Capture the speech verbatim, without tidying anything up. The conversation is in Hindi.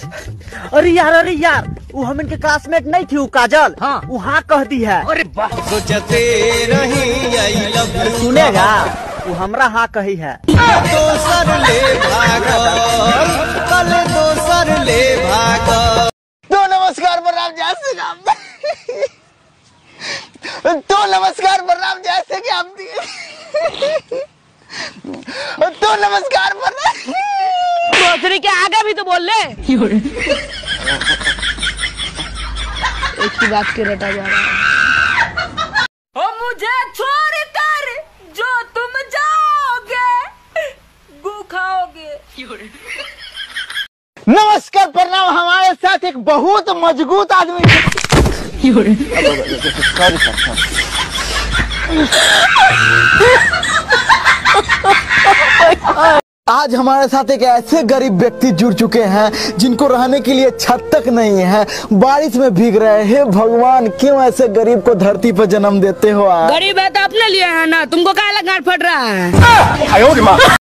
अरे यार अरे यार वो हम इनके क्लासमेट नहीं थी वो काजल। हाँ वो हाँ कह दी है। अरे सोचते नहीं आई लव यू सुनेगा वो हमरा हाँ कही है। दोसर ले भागो कल दोसर ले भागो। तो नमस्कार प्रणाम जय श्री राम। तो नमस्कार प्रणाम जय श्री राम। तो नमस्कार प्रणाम ग्रोसरी के आगे भी तो बोल ले। एक ही बात के रटा जा रहा है। ओ मुझे छोड़ कर जो तुम जाओगे गू खाओगे। नमस्कार प्रणाम। हमारे साथ एक बहुत मजबूत आदमी। आज हमारे साथ एक ऐसे गरीब व्यक्ति जुड़ चुके हैं जिनको रहने के लिए छत तक नहीं है, बारिश में भीग रहे हैं। भगवान क्यों ऐसे गरीब को धरती पर जन्म देते हो आप? गरीब है तो अपने लिए है ना, तुमको क्या लगा फट रहा है।